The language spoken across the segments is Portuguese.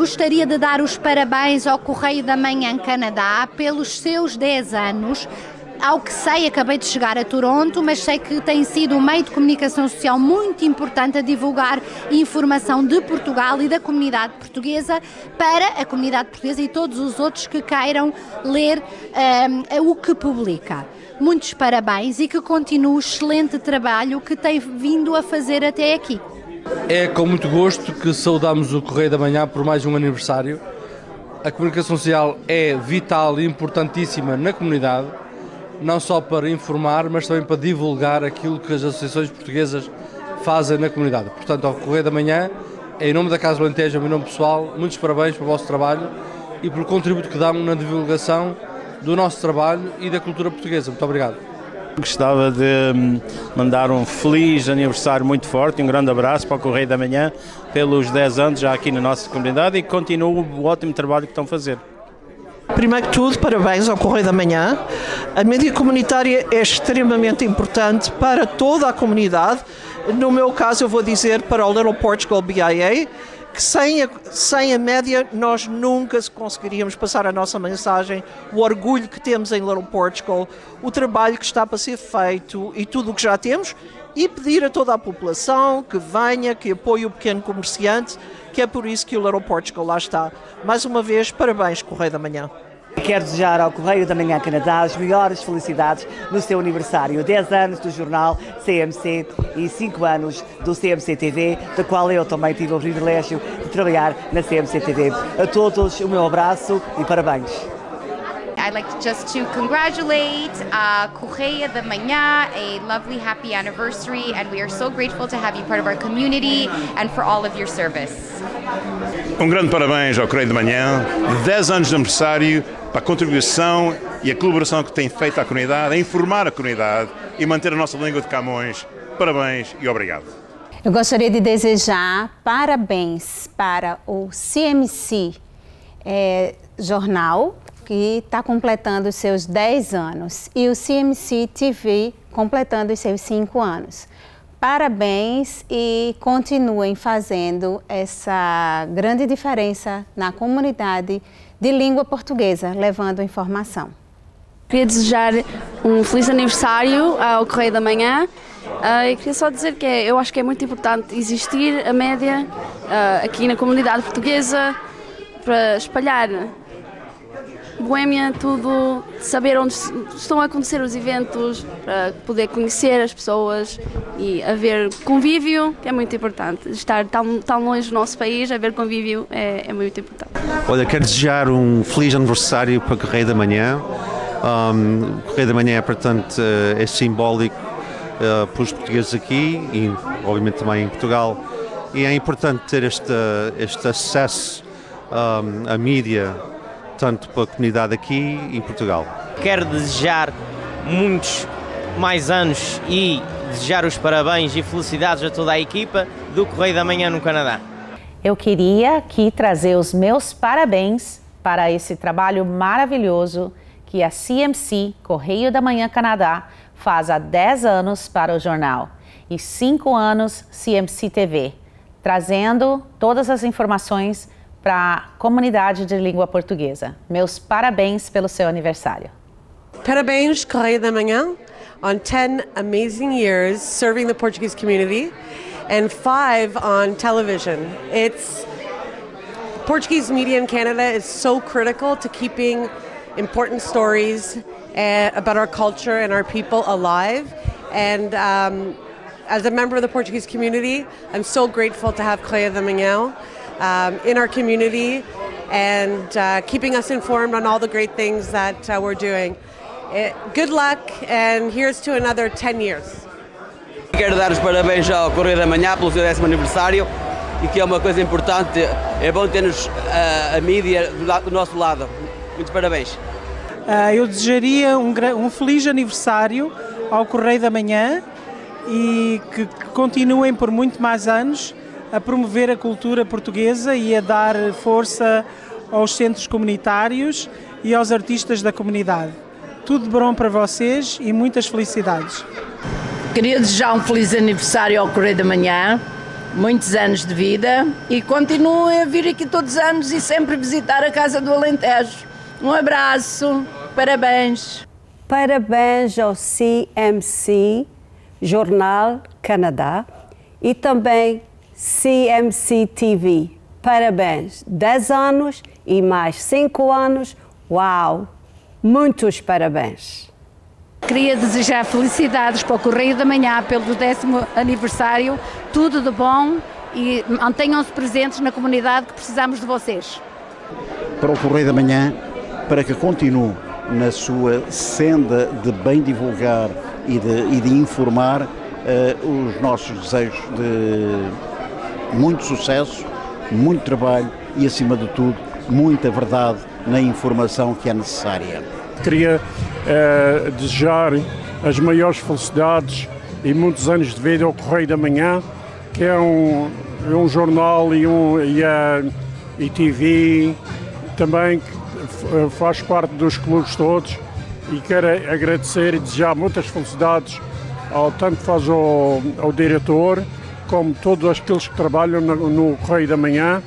Gostaria de dar os parabéns ao Correio da Manhã Canadá pelos seus 10 anos. Ao que sei, acabei de chegar a Toronto, mas sei que tem sido um meio de comunicação social muito importante a divulgar informação de Portugal e da comunidade portuguesa para a comunidade portuguesa e todos os outros que queiram ler o que publica. Muitos parabéns e que continue o excelente trabalho que tem vindo a fazer até aqui. É com muito gosto que saudamos o Correio da Manhã por mais um aniversário. A comunicação social é vital e importantíssima na comunidade, não só para informar, mas também para divulgar aquilo que as associações portuguesas fazem na comunidade. Portanto, ao Correio da Manhã, em nome da Casa do Alentejo, em nome pessoal, muitos parabéns pelo vosso trabalho e pelo contributo que damos na divulgação do nosso trabalho e da cultura portuguesa. Muito obrigado. Gostava de mandar um feliz aniversário muito forte, um grande abraço para o Correio da Manhã pelos 10 anos já aqui na nossa comunidade e continuo o ótimo trabalho que estão a fazer. Primeiro que tudo, parabéns ao Correio da Manhã. A mídia comunitária é extremamente importante para toda a comunidade. No meu caso, eu vou dizer para o Little Portugal BIA, que sem a média nós nunca conseguiríamos passar a nossa mensagem, o orgulho que temos em Little Portugal, o trabalho que está para ser feito e tudo o que já temos, e pedir a toda a população que venha, que apoie o pequeno comerciante, que é por isso que o Little Portugal lá está. Mais uma vez, parabéns, Correio da Manhã. Quero desejar ao Correio da Manhã Canadá as melhores felicidades no seu aniversário. 10 anos do jornal CMC e 5 anos do CMC TV, da qual eu também tive o privilégio de trabalhar na CMC TV. A todos o meu abraço e parabéns. I'd like just to congratulate Correio da Manhã, a lovely happy anniversary, and we are so grateful to have you part of our community and for all of your service. Um grande parabéns ao Correio da Manhã, 10 anos de aniversário, para a contribuição e a colaboração que tem feito à comunidade, a informar a comunidade e manter a nossa língua de Camões. Parabéns e obrigado. Eu gostaria de desejar parabéns para o CMC Jornal, que está completando os seus 10 anos, e o CMC TV completando os seus 5 anos. Parabéns e continuem fazendo essa grande diferença na comunidade de língua portuguesa, levando informação. Queria desejar um feliz aniversário ao Correio da Manhã e queria só dizer que eu acho que é muito importante existir a média aqui na comunidade portuguesa para espalhar Boémia, tudo, saber onde estão a acontecer os eventos, para poder conhecer as pessoas e haver convívio, que é muito importante. Estar tão longe do nosso país, haver convívio é muito importante. Olha, quero desejar um feliz aniversário para o Correio da Manhã. O Correio da Manhã, portanto, é simbólico para os portugueses aqui e, obviamente, também em Portugal. E é importante ter este acesso à mídia, tanto para a comunidade aqui em Portugal. Quero desejar muitos mais anos e desejar os parabéns e felicidades a toda a equipa do Correio da Manhã no Canadá. Eu queria aqui trazer os meus parabéns para esse trabalho maravilhoso que a CMC, Correio da Manhã Canadá, faz há 10 anos para o jornal e 5 anos CMC TV, trazendo todas as informações para a comunidade de língua portuguesa. Meus parabéns pelo seu aniversário. Parabéns, Correio da Manhã, on 10 amazing years serving the Portuguese community and 5 on television. Portuguese media in Canada is so critical to keeping important stories about our culture and our people alive. And as a member of the Portuguese community, I'm so grateful to have Correio da Manhã in our community and keeping us informed on all the great things that we're doing. Good luck and here's to another 10 years. Quero dar os parabéns ao Correio da Manhã pelo seu 10º aniversário e que é uma coisa importante, é bom termos a mídia do nosso lado. Muitos parabéns. Eu desejaria um feliz aniversário ao Correio da Manhã e que continuem por muito mais anos a promover a cultura portuguesa e a dar força aos centros comunitários e aos artistas da comunidade. Tudo de bom para vocês e muitas felicidades. Queria desejar um feliz aniversário ao Correio da Manhã muitos anos de vida e continuem a vir aqui todos os anos e sempre visitar a Casa do Alentejo. Um abraço, parabéns. Parabéns ao CMC Jornal Canadá e também CMC TV. Parabéns, 10 anos e mais 5 anos. Uau! Muitos parabéns! Queria desejar felicidades para o Correio da Manhã pelo 10º aniversário, tudo de bom e mantenham-se presentes na comunidade que precisamos de vocês. Para o Correio da Manhã, para que continue na sua senda de bem divulgar e de informar, os nossos desejos de muito sucesso, muito trabalho e, acima de tudo, muita verdade na informação que é necessária. Queria desejar as maiores felicidades e muitos anos de vida ao Correio da Manhã, que é um jornal e TV também que faz parte dos clubes todos, e quero agradecer e desejar muitas felicidades tanto faz ao diretor como todos aqueles que trabalham no Correio da Manhã.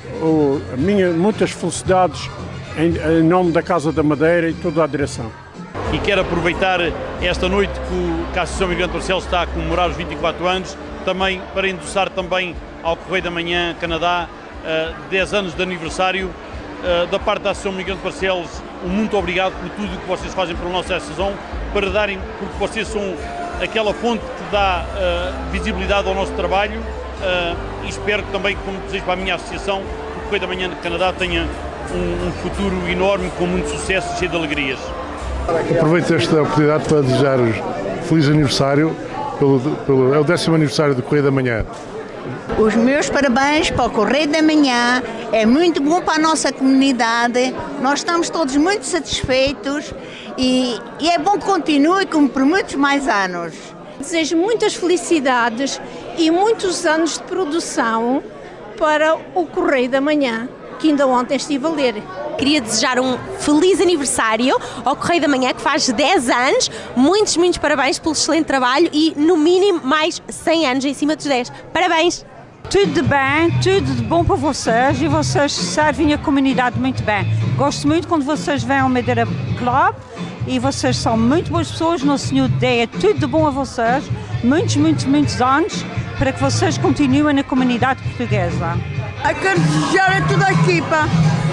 Muitas felicidades em nome da Casa da Madeira e toda a direção. E quero aproveitar esta noite que a Associação Migrante Parcial está a comemorar os 24 anos, também para endossar também ao Correio da Manhã Canadá 10 anos de aniversário. Da parte da Associação Migrante Parciais, muito obrigado por tudo o que vocês fazem pela nossa associação, porque vocês são aquela fonte que dá visibilidade ao nosso trabalho, e espero que também, como desejo para a minha associação, que o Correio da Manhã de Canadá tenha um futuro enorme, com muito sucesso e cheio de alegrias. Aproveito esta oportunidade para desejar feliz aniversário, é o 10º aniversário do Correio da Manhã. Os meus parabéns para o Correio da Manhã, é muito bom para a nossa comunidade, nós estamos todos muito satisfeitos e é bom que continue como por muitos mais anos. Desejo muitas felicidades e muitos anos de produção para o Correio da Manhã, que ainda ontem estive a ler. Queria desejar um feliz aniversário ao Correio da Manhã, que faz 10 anos. Muitos parabéns pelo excelente trabalho e, no mínimo, mais 100 anos em cima dos 10. Parabéns! Tudo de bem, tudo de bom para vocês e vocês servem a comunidade muito bem. Gosto muito quando vocês vêm ao Madeira Club e vocês são muito boas pessoas. Nosso Senhor dê tudo de bom a vocês, muitos anos, para que vocês continuem na comunidade portuguesa. Eu quero desejar a toda a equipa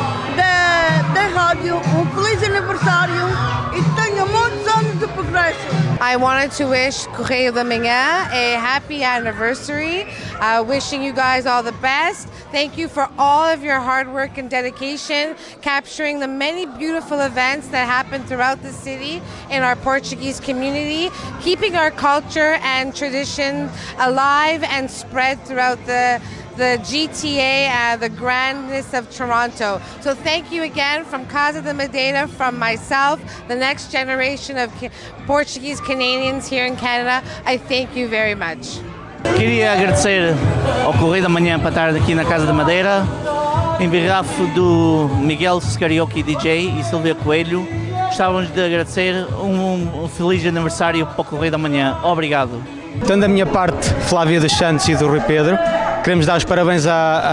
da rádio um feliz aniversário e tenha muitos anos de progresso. I wanted to wish Correio da Manhã a happy anniversary. Wishing you guys all the best. Thank you for all of your hard work and dedication, capturing the many beautiful events that happen throughout the city in our Portuguese community, keeping our culture and tradition alive and spread throughout the GTA, the grandness of Toronto. So thank you again from Casa da Madeira, from myself, the next generation of Portuguese Canadians here in Canada. I thank you very much. Queria agradecer ao Correio da Manhã para estar aqui na Casa da Madeira, em behalf do Miguel Scarioki DJ e Silvia Coelho. Gostávamos de agradecer um feliz aniversário para o Correio da Manhã. Obrigado. Tanto da minha parte, Flávia dos Santos e do Rui Pedro, queremos dar os parabéns à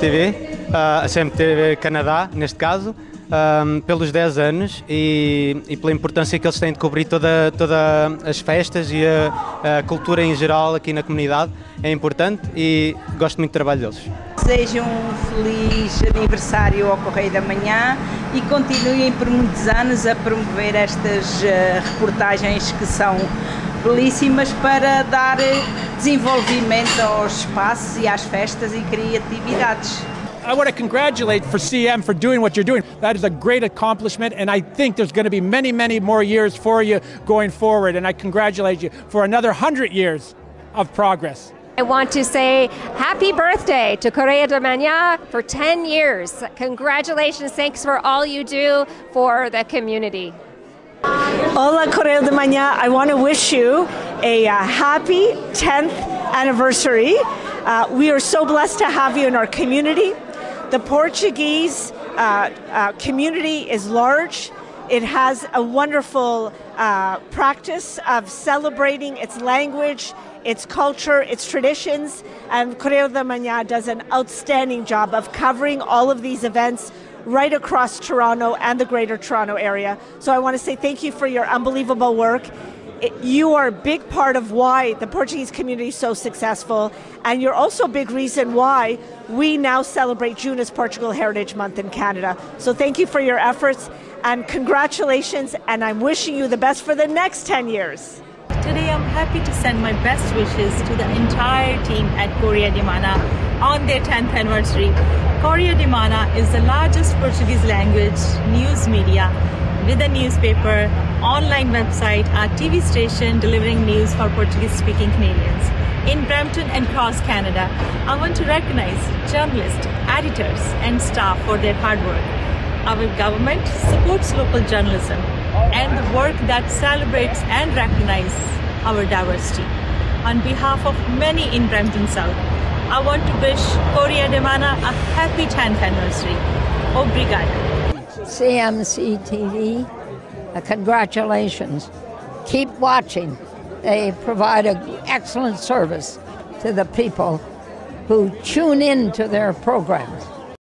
CMTV Canadá, neste caso, pelos 10 anos e pela importância que eles têm de cobrir todas as festas e a cultura em geral aqui na comunidade. É importante e gosto muito do trabalho deles. Desejo um feliz aniversário ao Correio da Manhã e continuem por muitos anos a promover estas reportagens que são belíssimas para dar desenvolvimento aos espaços e às festas e criatividades. I want to congratulate for CM for doing what you're doing. That is a great accomplishment, and I think there's going to be many more years for you going forward, and I congratulate you for another 100 years of progress. I want to say happy birthday to Correio da Manhã for 10 years. Congratulations, thanks for all you do for the community. Olá, Correio da Manhã. I want to wish you a happy 10th anniversary. We are so blessed to have you in our community. The Portuguese community is large. It has a wonderful practice of celebrating its language, its culture, its traditions, and Correio da Manhã does an outstanding job of covering all of these events right across Toronto and the Greater Toronto area. So I want to say thank you for your unbelievable work. You are a big part of why the Portuguese community is so successful, and you're also a big reason why we now celebrate June as Portugal Heritage Month in Canada. So thank you for your efforts, and congratulations, and I'm wishing you the best for the next 10 years. Today I'm happy to send my best wishes to the entire team at Correio da Manhã on their 10th anniversary. Correio da Manhã is the largest Portuguese language news media with a newspaper, online website, a TV station delivering news for Portuguese-speaking Canadians. In Brampton and across Canada, I want to recognize journalists, editors and staff for their hard work. Our government supports local journalism and the work that celebrates and recognizes our diversity. On behalf of many in Brampton South, I want to wish Correio da Manhã a happy 10th anniversary. Obrigada. CMC TV, congratulations. Keep watching. They provide an excellent service to the people who tune in to their programs.